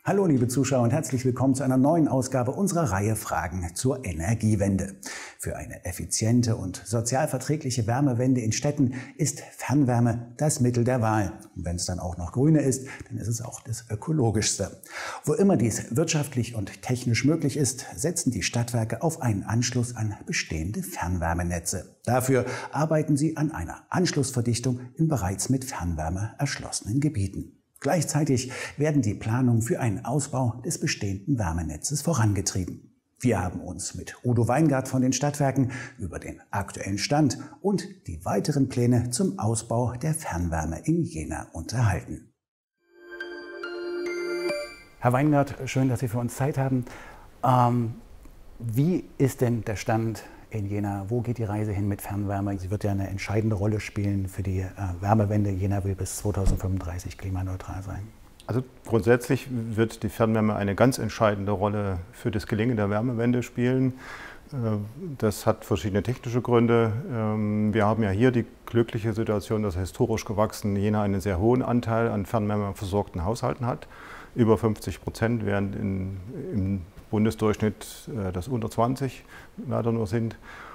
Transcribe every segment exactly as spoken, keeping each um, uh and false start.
Hallo liebe Zuschauer und herzlich willkommen zu einer neuen Ausgabe unserer Reihe Fragen zur Energiewende. Für eine effiziente und sozial verträgliche Wärmewende in Städten ist Fernwärme das Mittel der Wahl. Und wenn es dann auch noch grüne ist, dann ist es auch das ökologischste. Wo immer dies wirtschaftlich und technisch möglich ist, setzen die Stadtwerke auf einen Anschluss an bestehende Fernwärmenetze. Dafür arbeiten sie an einer Anschlussverdichtung in bereits mit Fernwärme erschlossenen Gebieten. Gleichzeitig werden die Planungen für einen Ausbau des bestehenden Wärmenetzes vorangetrieben. Wir haben uns mit Udo Weingart von den Stadtwerken über den aktuellen Stand und die weiteren Pläne zum Ausbau der Fernwärme in Jena unterhalten. Herr Weingart, schön, dass Sie für uns Zeit haben. Ähm, wie ist denn der Stand in Jena? Wo geht die Reise hin mit Fernwärme? Sie wird ja eine entscheidende Rolle spielen für die äh, Wärmewende. Jena will bis zweitausendfünfunddreißig klimaneutral sein. Also grundsätzlich wird die Fernwärme eine ganz entscheidende Rolle für das Gelingen der Wärmewende spielen. Das hat verschiedene technische Gründe. Wir haben ja hier die glückliche Situation, dass historisch gewachsen Jena einen sehr hohen Anteil an fernwärmeversorgten Haushalten hat. Über fünfzig Prozent, während in, im Bundesdurchschnitt das unter zwanzig leider nur sind.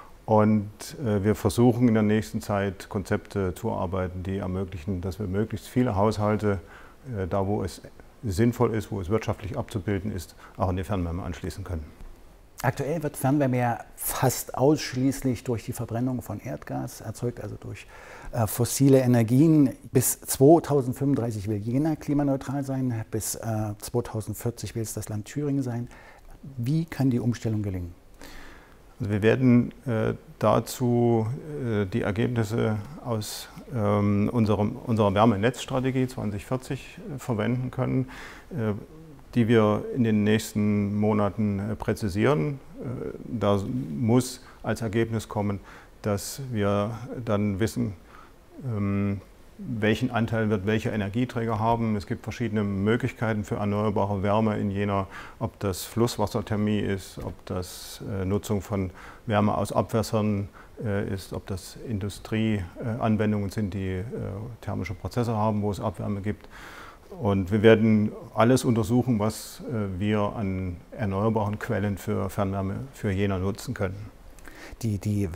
Und wir versuchen in der nächsten Zeit Konzepte zu erarbeiten, die ermöglichen, dass wir möglichst viele Haushalte, da wo es sinnvoll ist, wo es wirtschaftlich abzubilden ist, auch an die Fernwärme anschließen können. Aktuell wird Fernwärme ja fast ausschließlich durch die Verbrennung von Erdgas erzeugt, also durch äh, fossile Energien. Bis zweitausendfünfunddreißig will Jena klimaneutral sein, bis äh, zweitausendvierzig will es das Land Thüringen sein. Wie kann die Umstellung gelingen? Also wir werden äh, dazu äh, die Ergebnisse aus ähm, unserem, unserer Wärmenetzstrategie zwanzig vierzig äh, verwenden können, äh, die wir in den nächsten Monaten äh, präzisieren. Äh, da muss als Ergebnis kommen, dass wir dann wissen, ähm, welchen Anteil wird welcher Energieträger haben. Es gibt verschiedene Möglichkeiten für erneuerbare Wärme in Jena, ob das Flusswasserthermie ist, ob das äh, Nutzung von Wärme aus Abwässern äh, ist, ob das Industrieanwendungen äh, sind, die äh, thermische Prozesse haben, wo es Abwärme gibt. Und wir werden alles untersuchen, was äh, wir an erneuerbaren Quellen für Fernwärme für Jena nutzen können. Die, die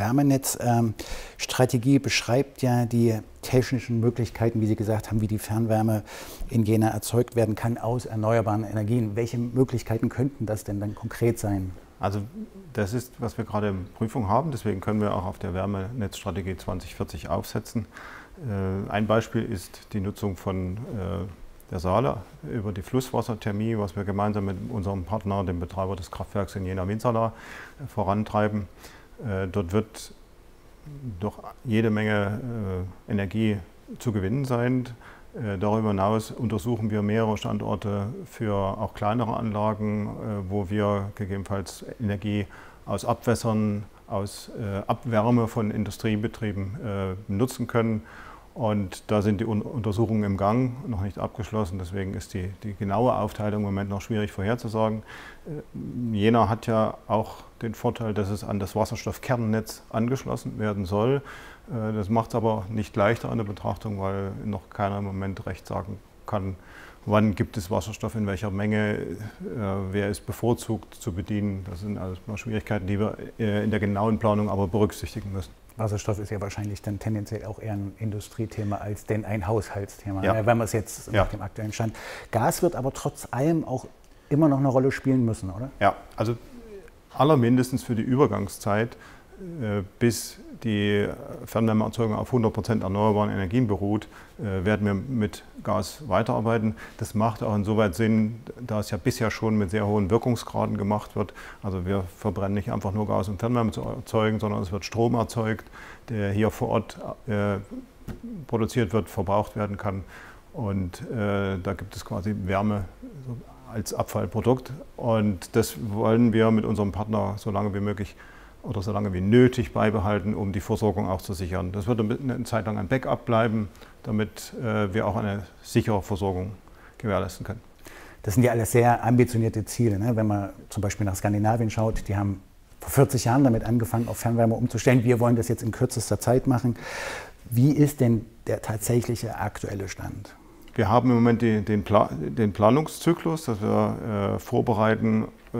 Wärmenetzstrategie ähm, beschreibt ja die technischen Möglichkeiten, wie Sie gesagt haben, wie die Fernwärme in Jena erzeugt werden kann aus erneuerbaren Energien. Welche Möglichkeiten könnten das denn dann konkret sein? Also das ist, was wir gerade in Prüfung haben, deswegen können wir auch auf der Wärmenetzstrategie zwanzig vierzig aufsetzen. Äh, ein Beispiel ist die Nutzung von äh, der Saale über die Flusswasserthermie, was wir gemeinsam mit unserem Partner, dem Betreiber des Kraftwerks in Jena-Winzerla, äh, vorantreiben. Dort wird doch jede Menge äh, Energie zu gewinnen sein. Äh, darüber hinaus untersuchen wir mehrere Standorte für auch kleinere Anlagen, äh, wo wir gegebenenfalls Energie aus Abwässern, aus äh, Abwärme von Industriebetrieben äh, nutzen können. Und da sind die Un Untersuchungen im Gang, noch nicht abgeschlossen, deswegen ist die, die genaue Aufteilung im Moment noch schwierig vorherzusagen. Äh, Jena hat ja auch den Vorteil, dass es an das Wasserstoffkernnetz angeschlossen werden soll. Äh, das macht es aber nicht leichter an der Betrachtung, weil noch keiner im Moment recht sagen kann, wann gibt es Wasserstoff, in welcher Menge, äh, wer ist bevorzugt zu bedienen. Das sind alles mal Schwierigkeiten, die wir äh, in der genauen Planung aber berücksichtigen müssen. Wasserstoff ist ja wahrscheinlich dann tendenziell auch eher ein Industriethema als denn ein Haushaltsthema, ja. wenn man es jetzt ja. nach dem aktuellen Stand. Gas wird aber trotz allem auch immer noch eine Rolle spielen müssen, oder? Ja, also allermindestens für die Übergangszeit, äh, bis die Fernwärmeerzeugung auf hundert Prozent erneuerbaren Energien beruht, äh, werden wir mit Gas weiterarbeiten. Das macht auch insoweit Sinn, da es ja bisher schon mit sehr hohen Wirkungsgraden gemacht wird. Also wir verbrennen nicht einfach nur Gas, um Fernwärme zu erzeugen, sondern es wird Strom erzeugt, der hier vor Ort äh, produziert wird, verbraucht werden kann. Und äh, da gibt es quasi Wärme als Abfallprodukt. Und das wollen wir mit unserem Partner so lange wie möglich oder so lange wie nötig beibehalten, um die Versorgung auch zu sichern. Das wird eine Zeit lang ein Backup bleiben, damit äh, wir auch eine sichere Versorgung gewährleisten können. Das sind ja alles sehr ambitionierte Ziele, ne? Wenn man zum Beispiel nach Skandinavien schaut, die haben vor vierzig Jahren damit angefangen, auf Fernwärme umzustellen. Wir wollen das jetzt in kürzester Zeit machen. Wie ist denn der tatsächliche aktuelle Stand? Wir haben im Moment die, den, Pla den Planungszyklus, dass wir äh, vorbereiten, äh,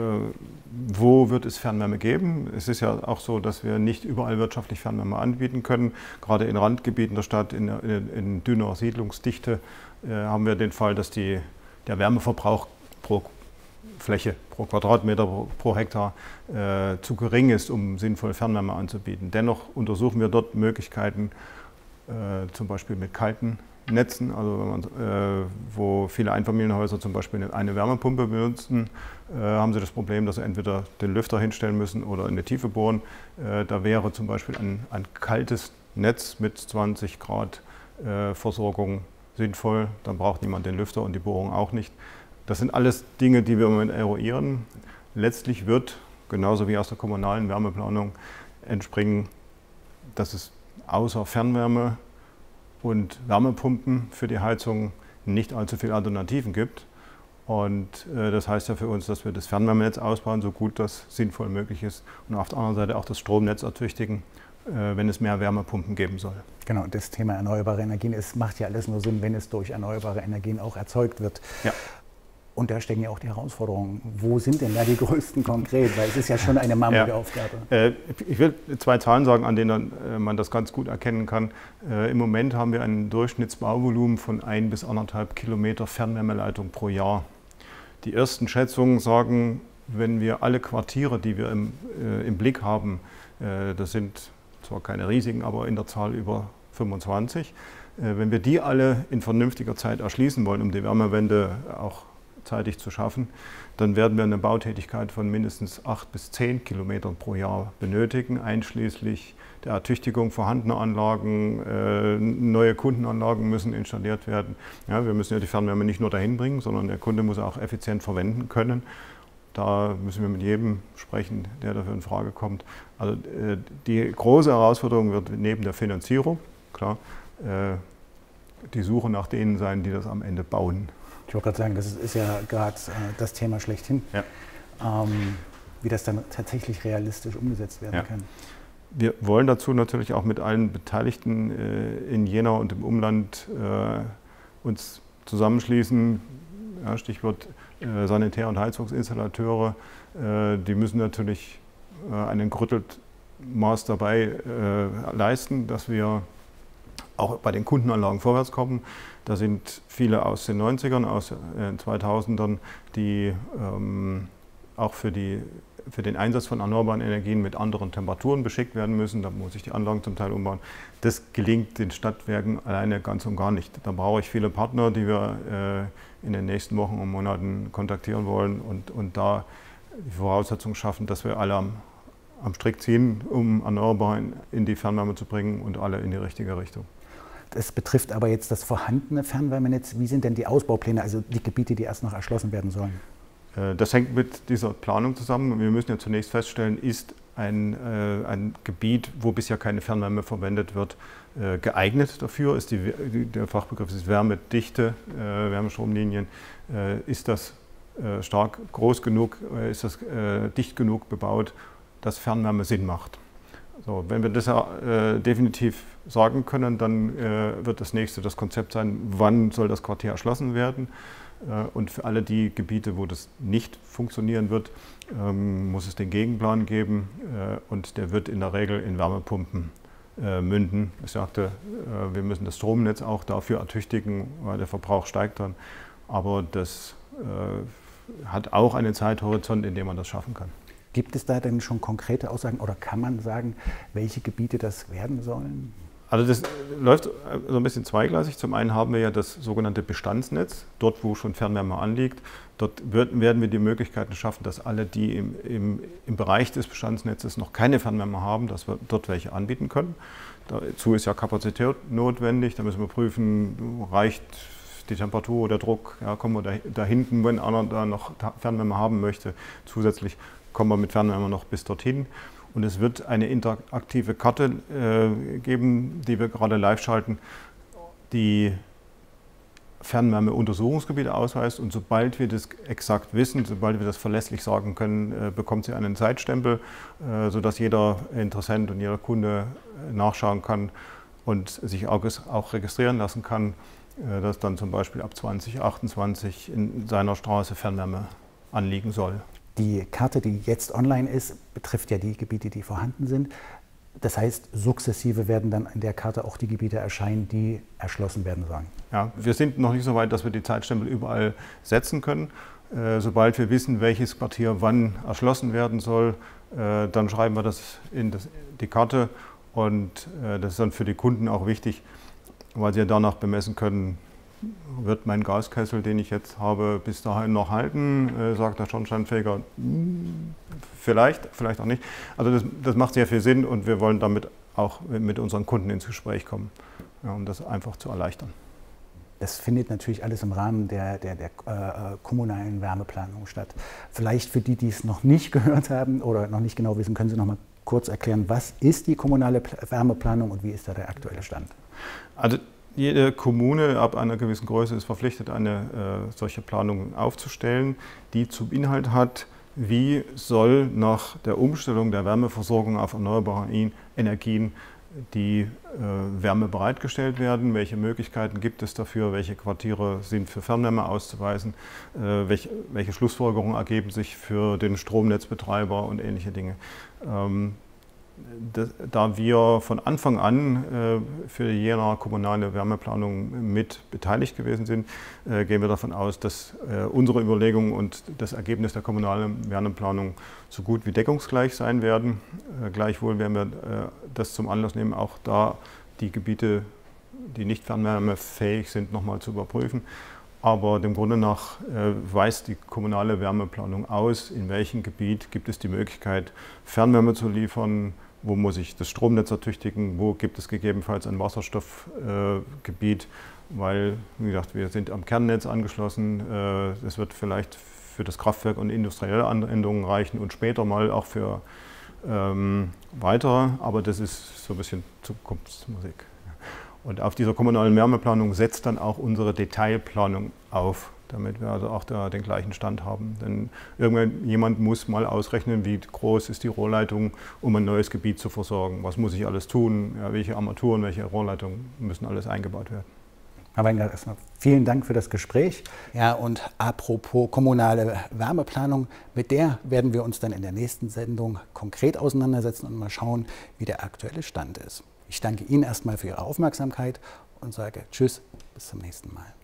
wo wird es Fernwärme geben. Es ist ja auch so, dass wir nicht überall wirtschaftlich Fernwärme anbieten können. Gerade in Randgebieten der Stadt, in, in, in dünner Siedlungsdichte, äh, haben wir den Fall, dass die, der Wärmeverbrauch pro Fläche, pro Quadratmeter, pro, pro Hektar äh, zu gering ist, um sinnvoll Fernwärme anzubieten. Dennoch untersuchen wir dort Möglichkeiten, äh, zum Beispiel mit kalten Netzen, also wenn man, äh, wo viele Einfamilienhäuser zum Beispiel eine Wärmepumpe benutzen, äh, haben sie das Problem, dass sie entweder den Lüfter hinstellen müssen oder in die Tiefe bohren. Äh, da wäre zum Beispiel ein, ein kaltes Netz mit zwanzig Grad äh, Versorgung sinnvoll. Dann braucht niemand den Lüfter und die Bohrung auch nicht. Das sind alles Dinge, die wir im Moment eruieren. Letztlich wird, genauso wie aus der kommunalen Wärmeplanung, entspringen, dass es außer Fernwärme und Wärmepumpen für die Heizung nicht allzu viele Alternativen gibt. Und äh, das heißt ja für uns, dass wir das Fernwärmenetz ausbauen, so gut das sinnvoll möglich ist. Und auf der anderen Seite auch das Stromnetz ertüchtigen, äh, wenn es mehr Wärmepumpen geben soll. Genau, das Thema erneuerbare Energien, es macht ja alles nur Sinn, wenn es durch erneuerbare Energien auch erzeugt wird. Ja. Und da stecken ja auch die Herausforderungen. Wo sind denn da die größten konkret? Weil es ist ja schon eine Mammutaufgabe. Ja. Äh, ich will zwei Zahlen sagen, an denen äh, man das ganz gut erkennen kann. Äh, Im Moment haben wir ein Durchschnittsbauvolumen von ein bis anderthalb Kilometer Fernwärmeleitung pro Jahr. Die ersten Schätzungen sagen, wenn wir alle Quartiere, die wir im, äh, im Blick haben, äh, das sind zwar keine riesigen, aber in der Zahl über fünfundzwanzig, äh, wenn wir die alle in vernünftiger Zeit erschließen wollen, um die Wärmewende auch zeitig zu schaffen, dann werden wir eine Bautätigkeit von mindestens acht bis zehn Kilometern pro Jahr benötigen, einschließlich der Ertüchtigung vorhandener Anlagen. Äh, neue Kundenanlagen müssen installiert werden. Ja, wir müssen ja die Fernwärme nicht nur dahin bringen, sondern der Kunde muss auch effizient verwenden können. Da müssen wir mit jedem sprechen, der dafür in Frage kommt. Also äh, die große Herausforderung wird neben der Finanzierung, klar, äh, die Suche nach denen sein, die das am Ende bauen. Ich wollte gerade sagen, das ist ja gerade äh, das Thema schlechthin, ja. ähm, wie das dann tatsächlich realistisch umgesetzt werden ja. kann. Wir wollen dazu natürlich auch mit allen Beteiligten äh, in Jena und im Umland äh, uns zusammenschließen. Ja, Stichwort äh, Sanitär- und Heizungsinstallateure. Äh, die müssen natürlich äh, einen gerüttelt Maß dabei äh, leisten, dass wir auch bei den Kundenanlagen vorwärts kommen. Da sind viele aus den neunzigern, aus den zweitausendern, die ähm, auch für, die, für den Einsatz von erneuerbaren Energien mit anderen Temperaturen beschickt werden müssen. Da muss ich die Anlagen zum Teil umbauen. Das gelingt den Stadtwerken alleine ganz und gar nicht. Da brauche ich viele Partner, die wir äh, in den nächsten Wochen und Monaten kontaktieren wollen und, und da die Voraussetzungen schaffen, dass wir alle am, am Strick ziehen, um Erneuerbare in, in die Fernwärme zu bringen und alle in die richtige Richtung. Das betrifft aber jetzt das vorhandene Fernwärmenetz. Wie sind denn die Ausbaupläne, also die Gebiete, die erst noch erschlossen werden sollen? Das hängt mit dieser Planung zusammen. Wir müssen ja zunächst feststellen, ist ein, äh, ein Gebiet, wo bisher keine Fernwärme verwendet wird, äh, geeignet dafür? Ist die, der Fachbegriff ist Wärmedichte, äh, Wärmestromlinien. Äh, ist das äh, stark groß genug, äh, ist das äh, dicht genug bebaut, dass Fernwärme Sinn macht? So, wenn wir das äh, definitiv sagen können, dann äh, wird das nächste das Konzept sein, wann soll das Quartier erschlossen werden. Äh, und für alle die Gebiete, wo das nicht funktionieren wird, ähm, muss es den Gegenplan geben. Äh, und der wird in der Regel in Wärmepumpen äh, münden. Ich sagte, äh, wir müssen das Stromnetz auch dafür ertüchtigen, weil der Verbrauch steigt dann. Aber das äh, hat auch einen Zeithorizont, in dem man das schaffen kann. Gibt es da denn schon konkrete Aussagen oder kann man sagen, welche Gebiete das werden sollen? Also das läuft so ein bisschen zweigleisig. Zum einen haben wir ja das sogenannte Bestandsnetz, dort wo schon Fernwärme anliegt. Dort werden wir die Möglichkeiten schaffen, dass alle, die im, im, im Bereich des Bestandsnetzes noch keine Fernwärme haben, dass wir dort welche anbieten können. Dazu ist ja Kapazität notwendig. Da müssen wir prüfen, reicht die Temperatur oder der Druck, ja, kommen wir da, da hinten, wenn einer da noch Fernwärme haben möchte, zusätzlich kommen wir mit Fernwärme noch bis dorthin. Und es wird eine interaktive Karte äh, geben, die wir gerade live schalten, die Fernwärmeuntersuchungsgebiete ausweist. Und sobald wir das exakt wissen, sobald wir das verlässlich sagen können, äh, bekommt sie einen Zeitstempel, äh, sodass jeder Interessent und jeder Kunde nachschauen kann und sich auch, auch registrieren lassen kann. dass dann zum Beispiel ab zwanzig achtundzwanzig in seiner Straße Fernwärme anliegen soll. Die Karte, die jetzt online ist, betrifft ja die Gebiete, die vorhanden sind. Das heißt, sukzessive werden dann in der Karte auch die Gebiete erscheinen, die erschlossen werden sollen. Ja, wir sind noch nicht so weit, dass wir die Zeitstempel überall setzen können. Äh, sobald wir wissen, welches Quartier wann erschlossen werden soll, äh, dann schreiben wir das in das, die Karte. Und äh, das ist dann für die Kunden auch wichtig, weil sie ja danach bemessen können, wird mein Gaskessel, den ich jetzt habe, bis dahin noch halten, äh, sagt der Schornsteinfeger, vielleicht, vielleicht auch nicht. Also das, das macht sehr viel Sinn und wir wollen damit auch mit unseren Kunden ins Gespräch kommen, ja, um das einfach zu erleichtern. Das findet natürlich alles im Rahmen der, der, der äh, kommunalen Wärmeplanung statt. Vielleicht für die, die es noch nicht gehört haben oder noch nicht genau wissen, können Sie noch mal kurz erklären, was ist die kommunale Wärmeplanung und wie ist da der aktuelle Stand? Also jede Kommune ab einer gewissen Größe ist verpflichtet, eine äh, solche Planung aufzustellen, die zum Inhalt hat, wie soll nach der Umstellung der Wärmeversorgung auf erneuerbare Energien die äh, Wärme bereitgestellt werden, welche Möglichkeiten gibt es dafür, welche Quartiere sind für Fernwärme auszuweisen, äh, welche, welche Schlussfolgerungen ergeben sich für den Stromnetzbetreiber und ähnliche Dinge. Ähm, Das, da wir von Anfang an äh, für die Jenaer kommunale Wärmeplanung mit beteiligt gewesen sind, äh, gehen wir davon aus, dass äh, unsere Überlegungen und das Ergebnis der kommunalen Wärmeplanung so gut wie deckungsgleich sein werden. Äh, gleichwohl werden wir äh, das zum Anlass nehmen, auch da die Gebiete, die nicht fernwärmefähig sind, nochmal zu überprüfen. Aber dem Grunde nach äh, weist die kommunale Wärmeplanung aus, in welchem Gebiet gibt es die Möglichkeit, Fernwärme zu liefern, wo muss ich das Stromnetz ertüchtigen, wo gibt es gegebenenfalls ein Wasserstoffgebiet, äh, weil, wie gesagt, wir sind am Kernnetz angeschlossen. Es äh, wird vielleicht für das Kraftwerk und industrielle Anwendungen reichen und später mal auch für ähm, weitere, aber das ist so ein bisschen Zukunftsmusik. Und auf dieser kommunalen Wärmeplanung setzt dann auch unsere Detailplanung auf, damit wir also auch da den gleichen Stand haben. Denn irgendjemand muss mal ausrechnen, wie groß ist die Rohrleitung, um ein neues Gebiet zu versorgen. Was muss ich alles tun, ja, welche Armaturen, welche Rohrleitungen müssen alles eingebaut werden. Herr Weingart, erstmal vielen Dank für das Gespräch. Ja, und apropos kommunale Wärmeplanung, mit der werden wir uns dann in der nächsten Sendung konkret auseinandersetzen und mal schauen, wie der aktuelle Stand ist. Ich danke Ihnen erstmal für Ihre Aufmerksamkeit und sage Tschüss, bis zum nächsten Mal.